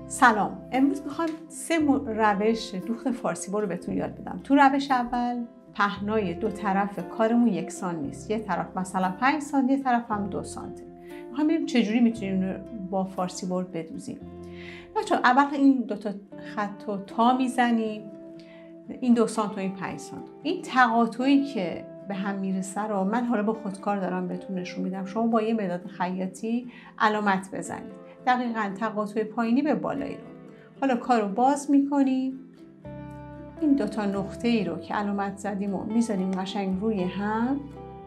سلام. امروز میخوام 3 روش دوخت فارسی بور رو بهتون یاد بدم. تو روش اول پهنای دو طرف کارمون یکسان نیست. یه طرف مثلا 5 سانتی، یه طرف هم 2 سانتی. میخوام ببینیم چجوری میتونیم با فارسی بور بدوزیم. بچه‌ها اول این دو تا خط رو تا میزنیم. این 2 سانت و این 5 سانت. این تقاطعی که به هم میرسه رو من حالا با خودکار دارم بهتون نشون میدم. شما با یه مداد خیاطی علامت بزنید. دقیقاً تقاطع پایینی به بالایی رو. حالا کارو باز میکنیم. این 2 تا نقطه ای رو که علامت زدیم و میذاریم قشنگ روی هم.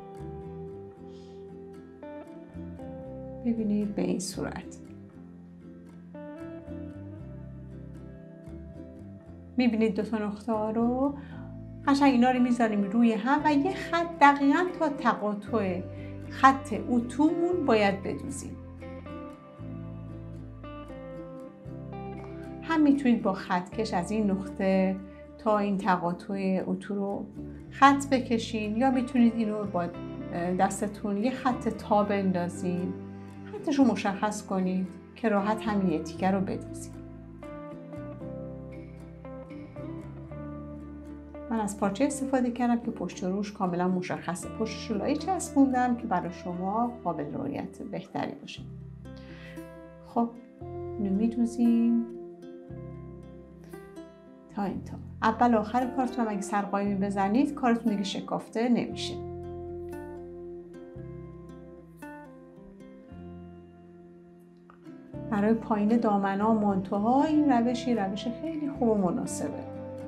ببینید به این صورت. میبینید 2 تا نقطه ها رو قشنگ اینا رو میذاریم روی هم و یه خط دقیقاً تا تقاطع خط اتومون باید بدوزیم. هم میتونید با خطکش از این نقطه تا این تقاطع اتو رو خط بکشین یا میتونید اینو با دستتون یه خط تا بندازین، خطش رو مشخص کنید که راحت همین یه تیکه رو بدوزید. من از پارچه استفاده کردم که پشت روش کاملا مشخصه. پشتش رو لای چسبوندم که برای شما قابل رؤیت بهتری باشه. خب اینو میدوزیم تا این تا. اول آخر کارتون اگه سرقایمی بزنید کارتون دیگه شکافته نمیشه. برای پایین دامن‌ها و مانتوها این روش خیلی خوب و مناسبه.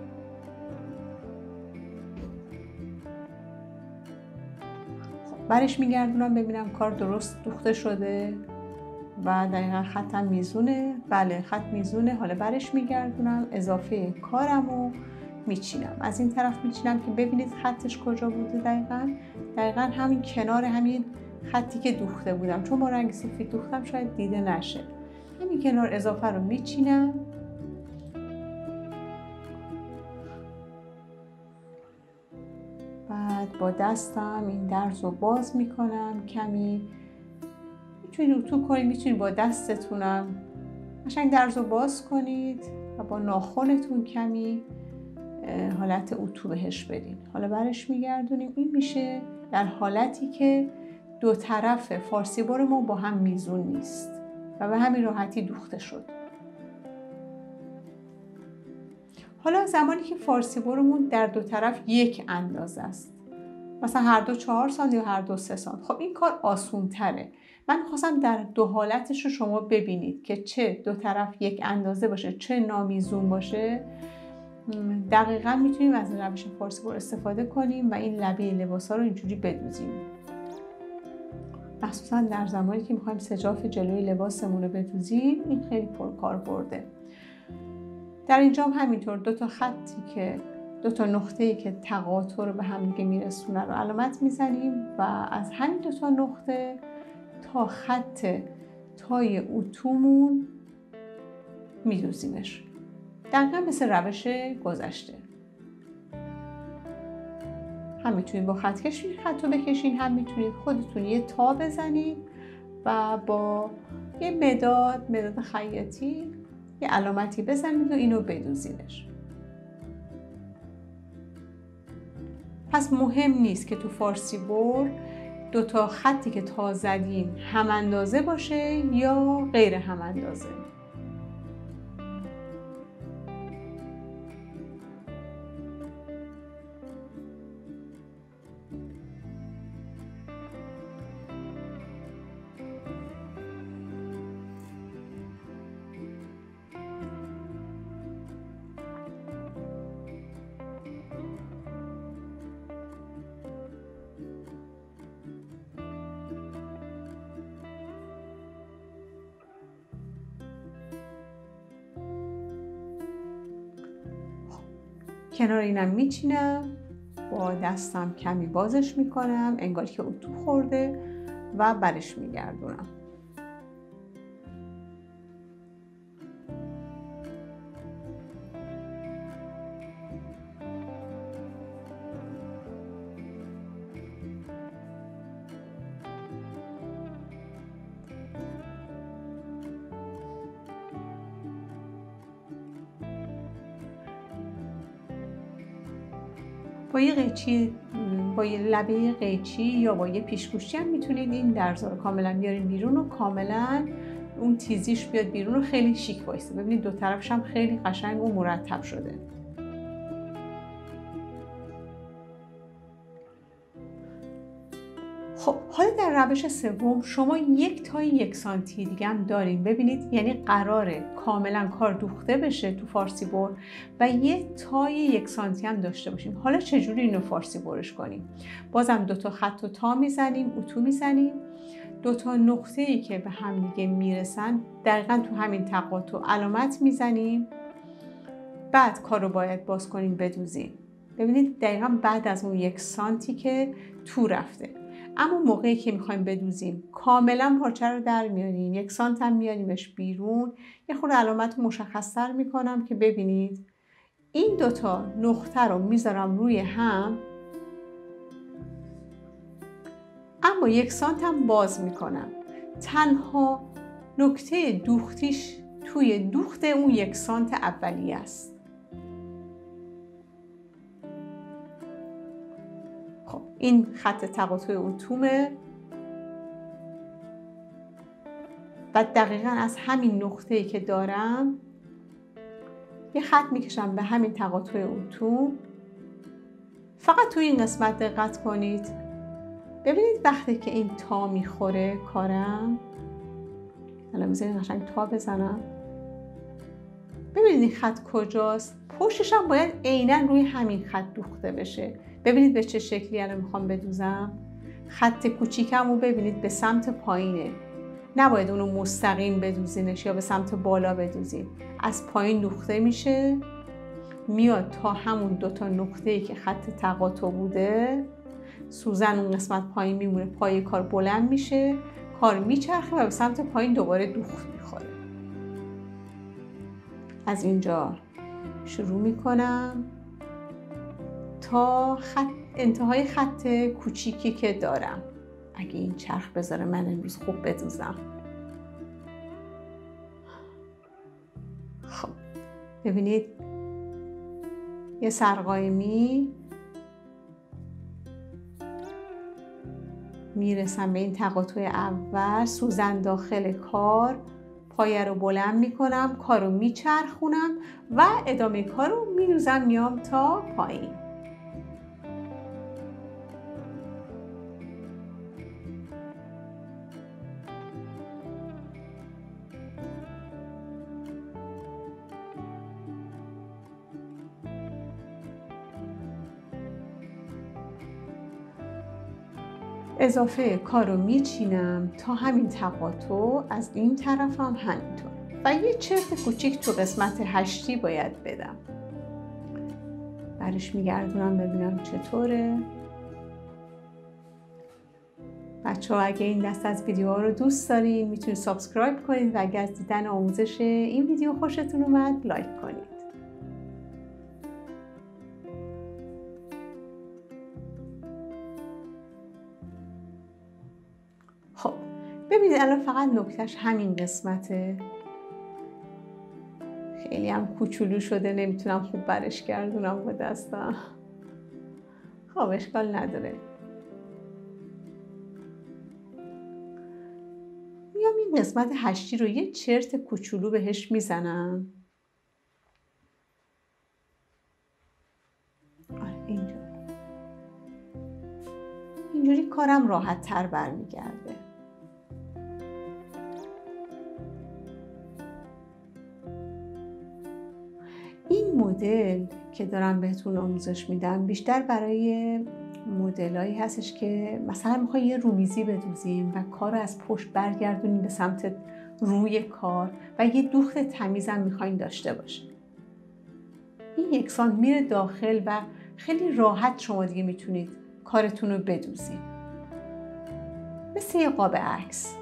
برش میگردونم ببینم کار درست دوخته شده و دقیقا خطم میزونه. بله خط میزونه. حالا برش میگردونم، اضافه کارمو میچینم. از این طرف میچینم که ببینید خطش کجا بوده. دقیقا همین کنار همین خطی که دوخته بودم، چون با رنگ سفید دوختم شاید دیده نشه. همین کنار اضافه رو میچینم. بعد با دستم این درز رو باز میکنم کمی. میتونید اتو کنید، میتونید با دستتونم قشنگ درز رو باز کنید و با ناخنتون کمی حالت اتو بهش بدین. حالا برش میگردونیم. این میشه در حالتی که دو طرف فارسی بور ما با هم میزون نیست و به همین راحتی دوخته شد. حالا زمانی که فارسی بورمون در دو طرف یک اندازه است، مثلا هر دو 4 سانت یا هر دو 3 سانت، خب این کار آسون تره. من خواستم در دو حالتش رو شما ببینید که چه دو طرف یک اندازه باشه چه نامیزون باشه. دقیقاً میتونیم از روش فارسی بور استفاده کنیم و این لبه لباسا رو اینجوری بدوزیم. مخصوصا در زمانی که میخوایم سجاف جلوی لباسمون رو بدوزیم این خیلی پرکاربرده. در اینجا هم همینطور 2 تا خطی که 2 تا نقطه‌ای که تقاطع رو به هم دیگه میرسونه رو علامت میزنیم و از همین 2 تا نقطه تا خط تای اتومون میدوزیمش. دقیقا مثل روش گذشته. هم میتونید با خطکش خط رو بکشین، هم میتونید خودتون یه تا بزنید و با یه مداد خیاطی یه علامتی بزنید و اینو بدوزیدش. پس مهم نیست که تو فارسی بور 2 تا خطی که تا زدیم هم اندازه باشه یا غیر هم اندازه. کنار اینم میچینم، با دستم کمی بازش میکنم انگار که اتو خورده و برش میگردونم. با یه قیچی، با یه لبه قیچی یا با یه پیشگوشتی هم میتونید این درزا رو کاملا بیارین بیرون و کاملا اون تیزیش بیاد بیرون و خیلی شیک وایسه. ببینید دو طرفش هم خیلی قشنگ و مرتب شده. خب حالا در روش سوم شما 1 تا 1 سانتی دیگه هم دارین. ببینید یعنی قراره کاملا کار دوخته بشه تو فارسی بر و 1 تا 1 سانتی هم داشته باشیم. حالا چجوری اینو فارسی برش کنیم؟ بازم 2 تا خط و تا میزنیم، اتو میزنیم، 2 تا نقطه‌ای که به هم دیگه میرسن دقیقاً تو همین تقاطع علامت میزنیم. بعد کار رو باید باز کنیم بدوزیم. ببینید دقیقاً بعد از اون 1 سانتی که تو رفته. اما موقعی که میخوایم بدوزیم کاملا پارچه رو در میاریم، 1 سانت هم میاریمش بیرون. یه خورده علامت مشخص‌تر میکنم که ببینید این 2 تا نقطه رو میذارم روی هم، اما 1 سانت هم باز میکنم. تنها نکته دوختیش توی دوخت اون 1 سانت اولیه است. خب این خط تقاطع اتومه و دقیقاً از همین نقطه‌ای که دارم یه خط میکشم به همین تقاطع اتوم. فقط توی این قسمت دقت کنید. ببینید وقتی که این تا میخوره کارم، الان بذارید قشنگ تا بزنم، ببینید این خط کجاست. پشتش هم باید عیناً روی همین خط دوخته بشه. ببینید به چه شکلی الان میخوام بدوزم. خط کوچیکم رو ببینید به سمت پایینه، نباید اونو مستقیم بدوزینش یا به سمت بالا بدوزین. از پایین دوخته میشه میاد تا همون 2 تا نقطه‌ای که خط تقاطع بوده. سوزن اون قسمت پایین میمونه، پای کار بلند میشه، کار میچرخه و به سمت پایین دوباره دوخت میخوره. از اینجا شروع میکنم تا انتهای خط کوچیکی که دارم. اگه این چرخ بذاره من امروز خوب بدوزم. خب ببینید یه سرقایمی میرسم به این تقاطع اول، سوزن داخل کار، پایه رو بلند میکنم، کار رو میچرخونم و ادامه کار رو میدوزم میام تا پایین. اضافه کار رو میچینم تا همین تقاطع، از این طرف هم همینطور و یه چرت کوچیک تو قسمت هشتی باید بدم. برش میگردونم ببینم چطوره. بچه ها اگه این دست از ویدیوها رو دوست دارین میتونید سابسکرایب کنید و اگه از دیدن آموزش این ویدیو خوشتون اومد لایک کنید. خب ببینید الان فقط نکتهش همین قسمته، خیلی هم کوچولو شده، نمیتونم خوب برش گردونم با دستم. خب اشکال نداره. میام این قسمت هشتی رو یه چرت کوچولو بهش میزنم. اینجوری کارم راحت تر برمیگرده. این مدل که دارم بهتون آموزش میدم بیشتر برای مدلایی هستش که مثلا میخوای یه رومیزی بدوزیم و کار رو از پشت برگردونیم به سمت روی کار و یه دوخت تمیزم میخواین داشته باشه. این یکسان میره داخل و خیلی راحت شما دیگه میتونید کارتون رو بدوزید. مثل یه قاب عکس.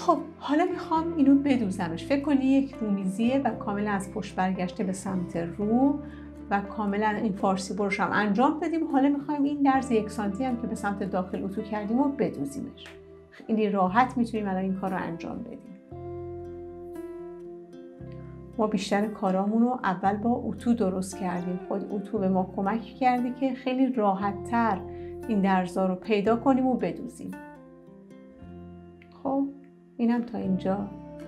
خب حالا میخوام اینو بدوزمش. فکر کنی یک رومیزیه و کاملا از پشت برگشته به سمت رو و کاملا این فارسی برش هم انجام دادیم. حالا میخوایم این درز 1 سانتی هم که به سمت داخل اتو کردیم و بدوزیمش. خیلی راحت میتونیم الان این کار رو انجام بدیم. ما بیشتر کارامون رو اول با اتو درست کردیم. خود اتو به ما کمک کرده که خیلی راحت تر این درزا رو پیدا کنیم و بدوزیم. خب اینم تا اینجا.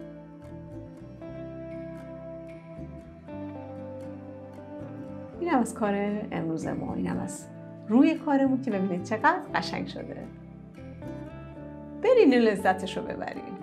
اینم از کار امروز ما. اینم از روی کارمون که ببینید چقدر قشنگ شده. برین لذتش رو ببرین.